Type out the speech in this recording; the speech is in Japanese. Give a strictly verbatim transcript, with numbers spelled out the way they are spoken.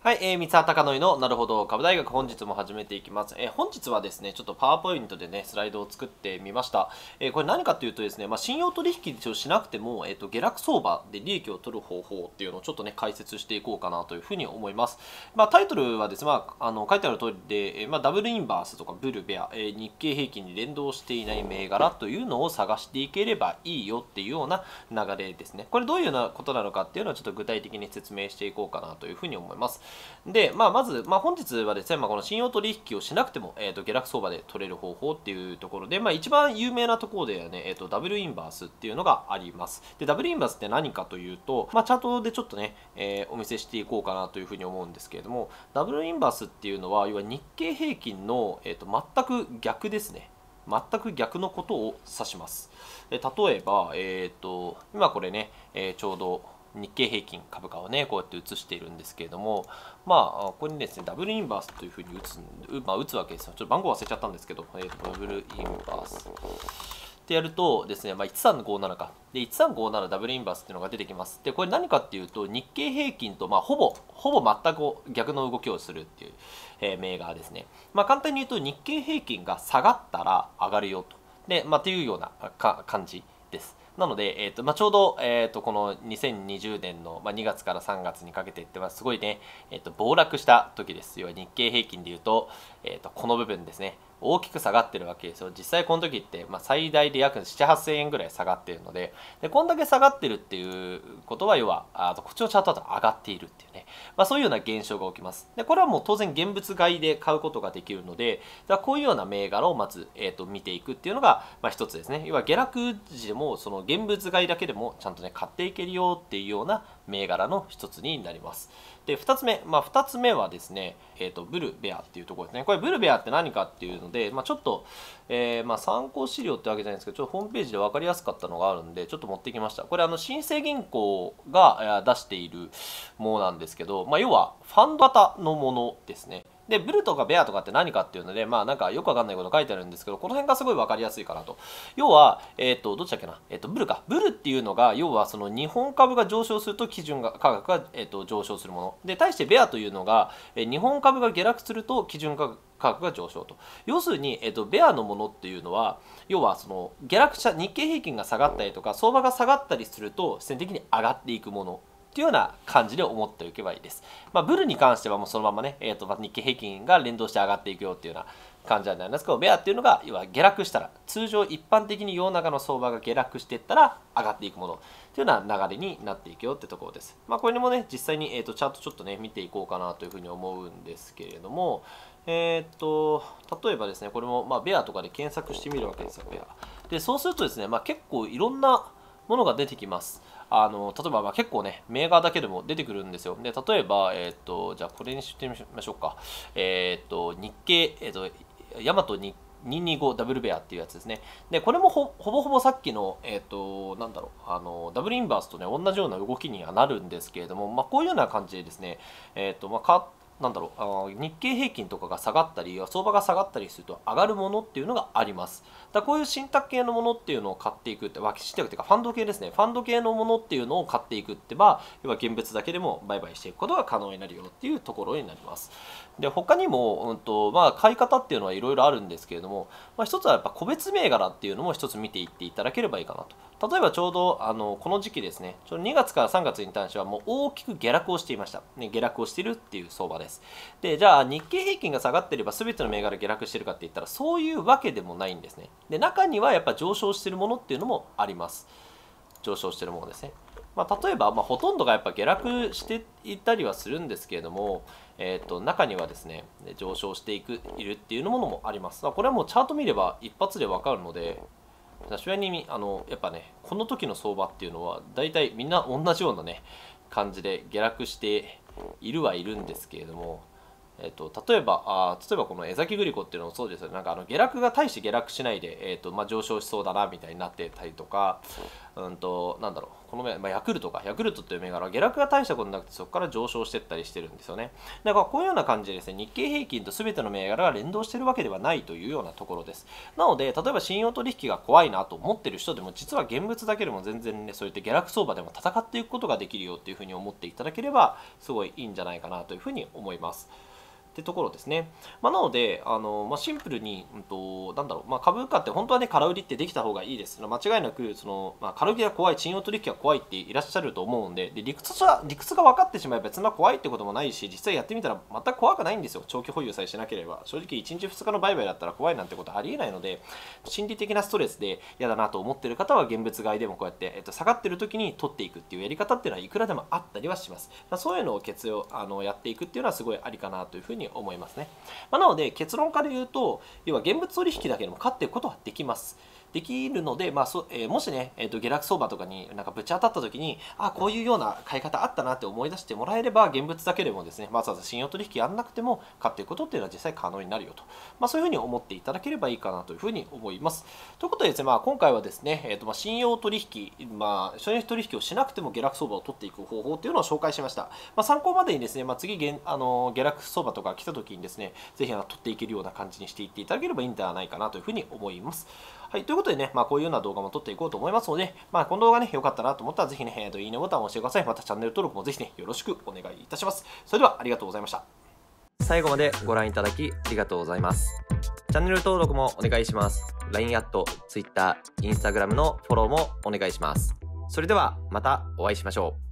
はい、えー、三沢隆則のなるほど株大学、本日も始めていきます。えー、本日はですね、ちょっとパワーポイントでね、スライドを作ってみました。えー、これ何かというとですね、まあ、信用取引をしなくても、えーと、下落相場で利益を取る方法っていうのをちょっとね、解説していこうかなというふうに思います。まあ、タイトルはですね、まあ、あの書いてある通りで、えーまあ、ダブルインバースとかブルベア、えー、日経平均に連動していない銘柄というのを探していければいいよっていうような流れですね。これどういうようなことなのかっていうのをちょっと具体的に説明していこうかなというふうに思います。で、まあ、まず、まあ、本日はですね、まあ、この信用取引をしなくても、えー、と下落相場で取れる方法っていうところで、まあ、一番有名なところではね、えー、とダブルインバースっていうのがあります。で、ダブルインバースって何かというと、まあ、チャートでちょっとね、えーお見せしていこうかなというふうに思うんですけれども、ダブルインバースっていうのは、要は日経平均の、えー、と全く逆ですね。全く逆のことを指します。例えば、えー、と今これね、えーちょうど日経平均株価をね、こうやって映しているんですけれども、まあ、ここにですね、ダブルインバースというふうに打つ、まあ、打つわけですよ。ちょっと番号忘れちゃったんですけど、えー、とダブルインバース。ってやるとですね、まあ、いちさんごーななか。で、いちさんごーななダブルインバースっていうのが出てきます。で、これ何かっていうと、日経平均と、まあ、ほぼ、ほぼ全く逆の動きをするっていう、えー、銘柄ですね。まあ、簡単に言うと、日経平均が下がったら上がるよと。で、まあ、っていうようなか感じです。なので、えーとまあ、ちょうど、えーとこのにせんにじゅうねんの、まあ、にがつからさんがつにかけてって、まあ、すごいね、えーと暴落した時です。要は日経平均でいうと、えーとこの部分ですね。大きく下がってるわけですよ。実際この時って、まあ、最大で約なな、はっせんえんぐらい下がっているので、でこんだけ下がってるっていうことは、要は、あとこっちのチャートだと上がっているっていうね、まあ、そういうような現象が起きます。でこれはもう当然現物買いで買うことができるので、だこういうような銘柄をまず、えー、と見ていくっていうのが、まあ、一つですね。要は下落時でもその現物買いだけでもちゃんとね買っていけるよっていうような銘柄の一つになります。でふたつめ、まあ、ふたつめはですね、えー、とブルベアっていうところですね。これブルベアって何かっていうので、まあ、ちょっと、えーまあ、参考資料ってわけじゃないんですけど、ちょっとホームページで分かりやすかったのがあるんで、ちょっと持ってきました。これあの新生銀行が出しているものなんですけど、まあ、要はファンド型のものですね。で、ブルとかベアとかって何かっていうので、まあなんかよくわかんないこと書いてあるんですけど、この辺がすごいわかりやすいかなと。要は、えっ、と、どっちだっけな、えっ、と、ブルか。ブルっていうのが、要はその日本株が上昇すると基準が価格が、えっ、と、上昇するもの。で、対してベアというのが、えー日本株が下落すると基準価格価格が上昇と。要するに、えっと、ベアのものっていうのは、要はその下落者、日経平均が下がったりとか、相場が下がったりすると、必然的に上がっていくもの。っていうような感じで思っておけばいいです。まあ、ブルに関してはもうそのままね、えー、と日経平均が連動して上がっていくよっていうような感じになりますけど、ベアっていうのが要は下落したら、通常一般的に世の中の相場が下落していったら上がっていくものっていうような流れになっていくよってところです。まあ、これにもね、実際に、えー、とチャートちょっとね、見ていこうかなというふうに思うんですけれども、えっ、と、例えばですね、これも、まあ、ベアとかで検索してみるわけですよ、ベア。で、そうするとですね、まあ、結構いろんなものが出てきます。あの例えばまあ結構ね、銘柄だけでも出てくるんですよ。で、例えば、えっ、と、じゃあこれにしてみましょうか。えっ、と、日経、えっ、と、ヤマトににひゃくにじゅうごダブルベアっていうやつですね。で、これもほほぼほぼさっきの、えっ、と、なんだろう、あの、ダブルインバースとね、同じような動きにはなるんですけれども、まあ、こういうような感じでですね、えっ、と、まあ、かなんだろうあ日経平均とかが下がったり相場が下がったりすると上がるものっていうのがあります。だこういう信託系のものっていうのを買っていくって、まあ、信託っていうかファンド系ですね。ファンド系のものっていうのを買っていくって、まあ、要は現物だけでも売買していくことが可能になるよっていうところになります。で他にも、うんとまあ、買い方っていうのはいろいろあるんですけれども、まあ、一つはやっぱ個別銘柄っていうのも一つ見ていっていただければいいかなと。例えばちょうどあのこの時期ですね、ちょにがつからさんがつに関してはもう大きく下落をしていました。ね、下落をしているっていう相場です。で、じゃあ日経平均が下がっていれば全ての銘柄下落しているかって言ったらそういうわけでもないんですね。で、中にはやっぱ上昇しているものっていうのもあります。上昇しているものですね。まあ、例えば、まあ、ほとんどがやっぱ下落していったりはするんですけれども、えー、と中にはですね上昇していくいるっていうものもあります。これはもうチャート見れば一発で分かるので、確かにあのやっぱねこの時の相場っていうのは大体みんな同じようなね感じで下落しているはいるんですけれども、 えっと、例えばあ例えばこの江崎グリコっていうのもそうですよね。なんかあの下落が大して下落しないで、えっとまあ、上昇しそうだなみたいになってたりとか、うんとなんだろうこの、まあ、ヤクルトかヤクルトっていう銘柄は下落が大したことなくてそこから上昇していったりしてるんですよね。だからこういうような感じでですね、日経平均と全ての銘柄が連動しているわけではないというようなところです。なので例えば信用取引が怖いなと思ってる人でも、実は現物だけでも全然ね、そういった下落相場でも戦っていくことができるよっていうふうに思っていただければすごいいいんじゃないかなというふうに思います。ってところですね。まあ、なので、あのまあ、シンプルに、うんとなんだろうまあ、株価って本当はね、空売りってできた方がいいです。間違いなくその、まあ、空売りが怖い、信用取引が怖いっていらっしゃると思うんで、で理屈は理屈が分かってしまえば、別に怖いってこともないし、実際やってみたら全く怖くないんですよ。長期保有さえしなければ。正直いちにちふつかの売買だったら怖いなんてことありえないので、心理的なストレスで嫌だなと思ってる方は、現物買いでもこうやって、えっと、下がってる時に取っていくっていうやり方っていうのはいくらでもあったりはします。まあ、そういうのを決用あのやっていくっていうのはすごいありかなというふうに思いますね。まあ、なので結論から言うと、要は現物取引だけでも勝っていくことはできます。できるので、まあそえー、もしね、えー、と下落相場とかになんかぶち当たった時に、あこういうような買い方あったなって思い出してもらえれば、現物だけでもですね、わざわざ信用取引やらなくても買っていくことっていうのは実際可能になるよと、まあ、そういうふうに思っていただければいいかなというふうに思います。ということでですね、まあ、今回はですね、えーとまあ、信用取引、まあ、信用取引をしなくても下落相場を取っていく方法っていうのを紹介しました。まあ、参考までにですね、まあ、次げんあの下落相場とか来た時にですね、ぜひあの取っていけるような感じにしていっていただければいいんではないかなというふうに思います。はい、ということでね、まあ、こういうような動画も撮っていこうと思いますので、まあ、この動画ね、良かったなと思ったら、ぜひね、えーと、いいねボタンを押してください。またチャンネル登録もぜひね、よろしくお願いいたします。それでは、ありがとうございました。 最後までご覧いただきありがとうございます。チャンネル登録もお願いします。ライン アット、Twitter、Instagram のフォローもお願いします。それではまたお会いしましょう。